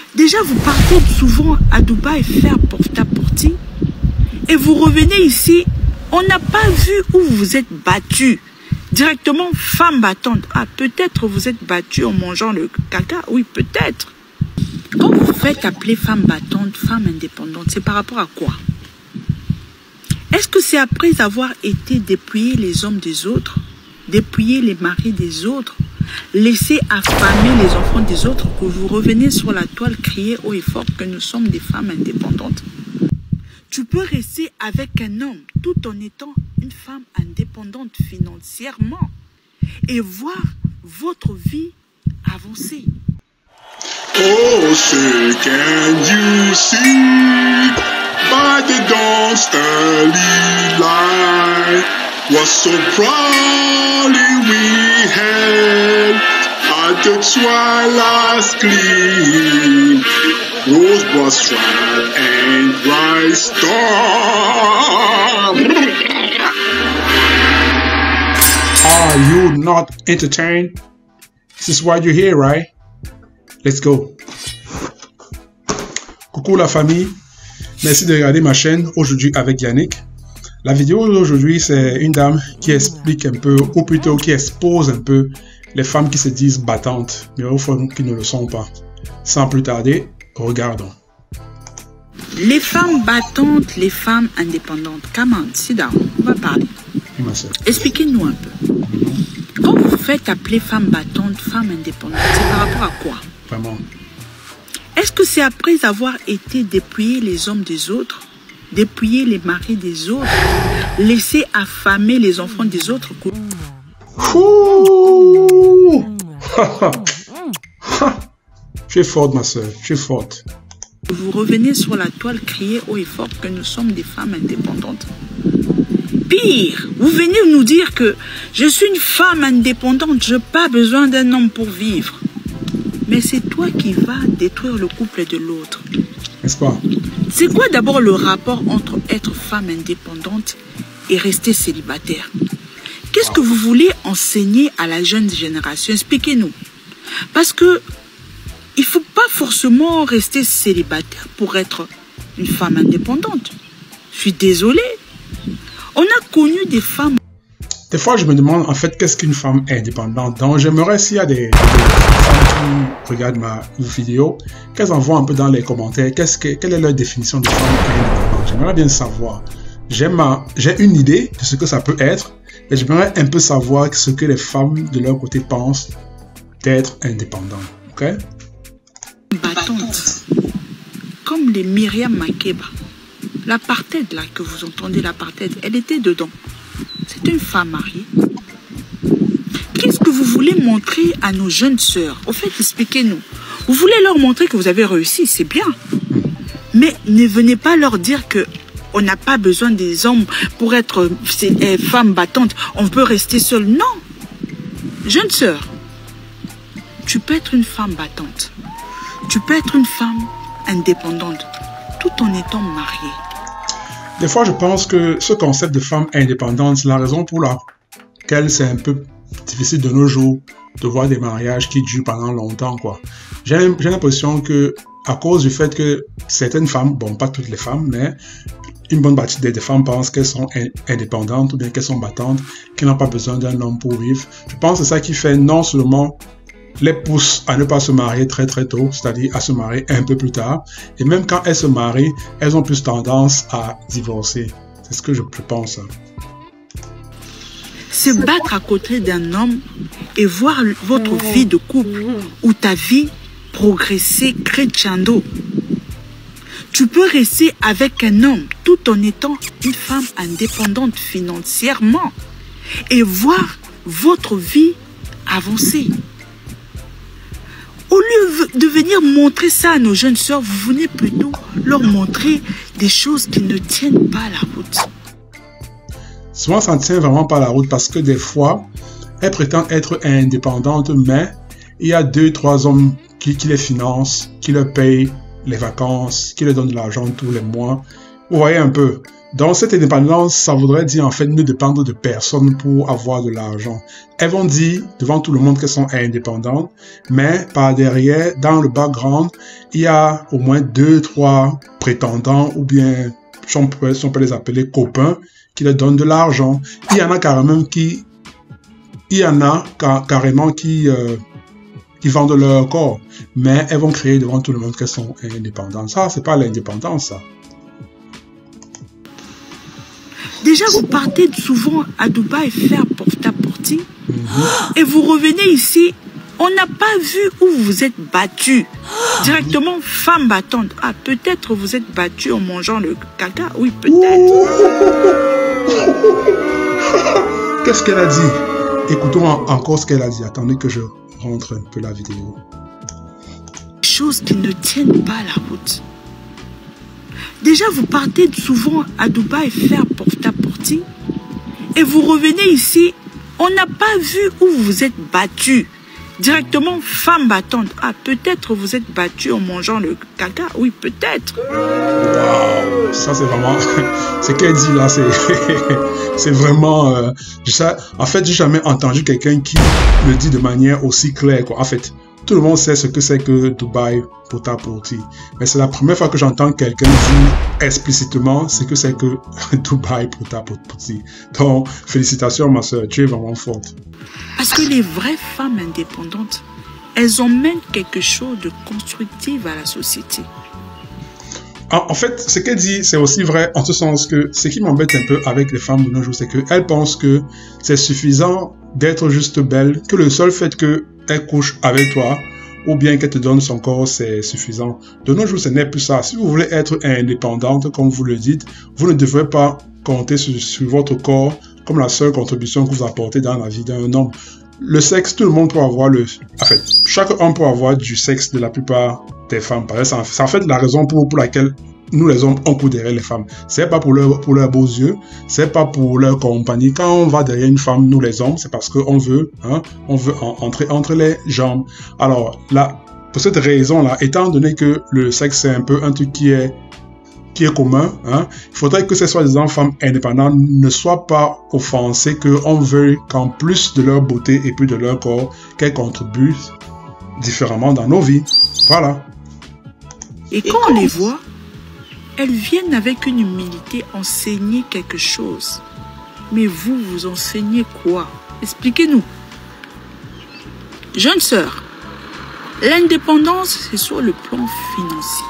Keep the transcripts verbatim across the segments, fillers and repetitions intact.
Déjà, vous partez souvent à Dubaï faire porte-à-porte et vous revenez ici, on n'a pas vu où vous vous êtes battu. Directement, femme battante. Ah, peut-être vous êtes battu en mangeant le caca. Oui, peut-être. Quand vous faites appeler femme battante, femme indépendante, c'est par rapport à quoi? Est-ce que c'est après avoir été dépouiller les hommes des autres, dépouiller les maris des autres, laisser affamer les enfants des autres, que vous revenez sur la toile crier haut et fort que nous sommes des femmes indépendantes? Tu peux rester avec un homme tout en étant une femme indépendante financièrement et voir votre vie avancer. Oh, say can you see by the dawn's early light what so proudly we held at the twilight's gleam, rosebud stripe and bright star. Are you not entertained? This is why you're here, right? Let's go. Coucou la famille, merci de regarder ma chaîne aujourd'hui avec Yannick. La vidéo d'aujourd'hui, c'est une dame qui explique un peu, ou plutôt qui expose un peu les femmes qui se disent battantes, mais au fond qui ne le sont pas. Sans plus tarder, regardons. Les femmes battantes, les femmes indépendantes. Come on, sit down, on va parler. Expliquez-nous un peu. Quand vous faites appeler femme battante, femme indépendante, c'est par rapport à quoi? Vraiment. Est-ce que c'est après avoir été dépouiller les hommes des autres, dépouiller les maris des autres, laisser affamer les enfants des autres que... Tu es forte, ma soeur, tu es forte. Vous revenez sur la toile crier haut et fort que nous sommes des femmes indépendantes. Pire, vous venez nous dire que je suis une femme indépendante, je n'ai pas besoin d'un homme pour vivre. Mais c'est toi qui vas détruire le couple de l'autre. N'est-ce pas? C'est quoi d'abord le rapport entre être femme indépendante et rester célibataire? Qu'est-ce que vous voulez enseigner à la jeune génération? Expliquez-nous. Parce que il ne faut pas forcément rester célibataire pour être une femme indépendante. Je suis désolée. On a connu des femmes. Des fois, je me demande en fait qu'est-ce qu'une femme indépendante. Donc, j'aimerais s'il y a des, des femmes qui regardent ma vidéo, qu'elles envoient un peu dans les commentaires. Qu'est-ce que, quelle est leur définition de femme indépendante? J'aimerais bien savoir. J'ai une idée de ce que ça peut être, mais j'aimerais un peu savoir ce que les femmes de leur côté pensent d'être indépendantes. Ok? Battantes, comme les Myriam Makeba. L'apartheid là que vous entendez, l'apartheid, elle était dedans. C'est une femme mariée. Qu'est-ce que vous voulez montrer à nos jeunes sœurs? Au fait, expliquez-nous. Vous voulez leur montrer que vous avez réussi, c'est bien. Mais ne venez pas leur dire que on n'a pas besoin des hommes pour être euh, femmes battantes. On peut rester seule. Non. Jeune sœur, tu peux être une femme battante. Tu peux être une femme indépendante tout en étant mariée. Des fois, je pense que ce concept de femme indépendante, c'est la raison pour laquelle c'est un peu difficile de nos jours de voir des mariages qui durent pendant longtemps, quoi. J'ai l'impression que, à cause du fait que certaines femmes, bon, pas toutes les femmes, mais une bonne partie des femmes pensent qu'elles sont indépendantes ou bien qu'elles sont battantes, qu'elles n'ont pas besoin d'un homme pour vivre. Je pense que c'est ça qui fait non seulement les pousse à ne pas se marier très très tôt, c'est-à-dire à se marier un peu plus tard. Et même quand elles se marient, elles ont plus tendance à divorcer. C'est ce que je pense. Se battre à côté d'un homme et voir votre vie de couple ou ta vie progresser crescendo. Tu peux rester avec un homme tout en étant une femme indépendante financièrement et voir votre vie avancer. Au lieu de venir montrer ça à nos jeunes sœurs, vous venez plutôt leur montrer des choses qui ne tiennent pas la route. Souvent, ça ne tient vraiment pas la route parce que des fois, elles prétendent être indépendantes, mais il y a deux, trois hommes qui, qui les financent, qui leur payent les vacances, qui leur donnent de l'argent tous les mois. Vous voyez un peu. Donc, cette indépendance, ça voudrait dire en fait ne dépendre de personne pour avoir de l'argent. Elles vont dire devant tout le monde qu'elles sont indépendantes, mais par derrière, dans le background, il y a au moins deux, trois prétendants ou bien, si on peut, si on peut les appeler copains, qui leur donnent de l'argent. Il y en a carrément qui, il y en a car, carrément qui, euh, qui vendent leur corps, mais elles vont créer devant tout le monde qu'elles sont indépendantes. Ça, c'est pas l'indépendance, ça. Déjà, vous partez souvent à Dubaï faire porte-à-porte mm-hmm. et vous revenez ici, on n'a pas vu où vous vous êtes battu. Directement, femme battante. Ah, peut-être vous êtes battu en mangeant le caca. Oui, peut-être. Qu'est-ce qu'elle a dit? Écoutons encore ce qu'elle a dit. Attendez que je rentre un peu la vidéo. Choses qui ne tiennent pas la route. Déjà, vous partez souvent à Dubaï faire porte-à-porte et vous revenez ici, on n'a pas vu où vous vous êtes battu. Directement, femme battante. Ah, peut-être vous êtes battu en mangeant le caca. Oui, peut-être. Waouh, ça c'est vraiment... Ce qu'elle dit là, c'est c'est vraiment... Euh, ça... En fait, j'ai jamais entendu quelqu'un qui le dit de manière aussi claire, quoi. En fait, tout le monde sait ce que c'est que Dubaï porte-à-porte. Mais c'est la première fois que j'entends quelqu'un dire explicitement ce que c'est que Dubaï porte-à-porte. Donc, félicitations ma soeur, tu es vraiment forte. Parce que les vraies femmes indépendantes, elles emmènent quelque chose de constructif à la société. En, en fait, ce qu'elle dit, c'est aussi vrai en ce sens que ce qui m'embête un peu avec les femmes de nos jours, c'est qu'elles pensent que c'est suffisant d'être juste belle, que le seul fait qu'elle couche avec toi, ou bien qu'elle te donne son corps, c'est suffisant. De nos jours, ce n'est plus ça. Si vous voulez être indépendante, comme vous le dites, vous ne devrez pas compter sur, sur votre corps comme la seule contribution que vous apportez dans la vie d'un homme. Le sexe, tout le monde peut avoir le... En fait, chaque homme peut avoir du sexe de la plupart des femmes. C'est en fait la raison pour, pour laquelle nous les hommes, on court derrière les femmes. C'est pas pour leurs pour leurs beaux yeux, c'est pas pour leur compagnie. Quand on va derrière une femme, nous les hommes, c'est parce qu'on veut, hein, on veut en, entrer entre les jambes. Alors là, pour cette raison-là, étant donné que le sexe c'est un peu un truc qui est qui est commun, hein, il faudrait que ces soi-disant femmes indépendantes ne soient pas offensées, qu'on veuille qu'en plus de leur beauté et puis de leur corps, qu'elles contribuent différemment dans nos vies. Voilà. Et quand on les voit, elles viennent avec une humilité enseigner quelque chose. Mais vous, vous enseignez quoi? Expliquez-nous. Jeune sœur, l'indépendance, c'est sur le plan financier.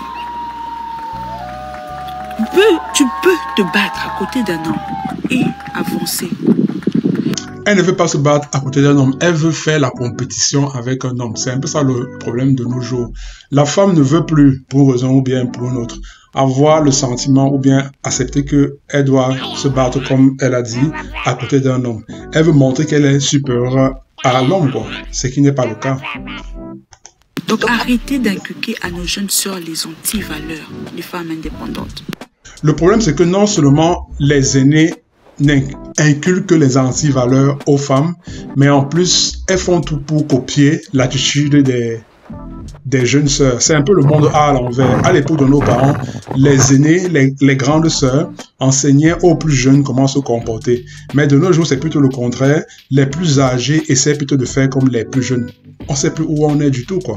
Tu peux, tu peux te battre à côté d'un homme et avancer. Elle ne veut pas se battre à côté d'un homme, elle veut faire la compétition avec un homme. C'est un peu ça le problème de nos jours. La femme ne veut plus, pour une raison ou bien pour une autre, avoir le sentiment ou bien accepter qu'elle doit se battre, comme elle a dit, à côté d'un homme. Elle veut montrer qu'elle est supérieure à l'homme, quoi, ce qui n'est pas le cas. Donc arrêtez d'inculquer à nos jeunes sœurs les anti-valeurs des femmes indépendantes. Le problème, c'est que non seulement les aînés inculquent les anti-valeurs aux femmes, mais en plus, elles font tout pour copier l'attitude des, des jeunes sœurs. C'est un peu le monde à l'envers. À l'époque de nos parents, les aînés, les, les grandes sœurs, enseignaient aux plus jeunes comment se comporter. Mais de nos jours, c'est plutôt le contraire. Les plus âgés essaient plutôt de faire comme les plus jeunes. On ne sait plus où on est du tout, quoi.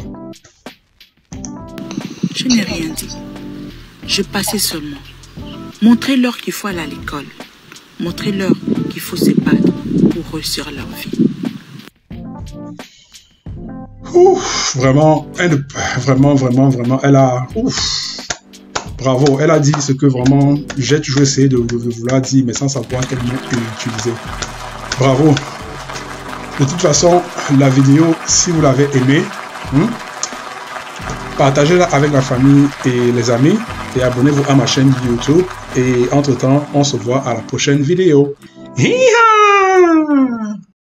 Je n'ai rien dit. Je passais seulement. Montrez-leur qu'il faut aller à l'école. Montrez-leur qu'il faut se battre pour réussir leur vie. Ouf, vraiment, elle, vraiment, vraiment, vraiment, elle a... Ouf, bravo, elle a dit ce que vraiment j'ai toujours essayé de, de, de vouloir dire, mais sans savoir quel mot utiliser. Bravo. De toute façon, la vidéo, si vous l'avez aimée, hmm, partagez-la avec la famille et les amis et abonnez-vous à ma chaîne YouTube. Et entre-temps, on se voit à la prochaine vidéo. Hi-ha!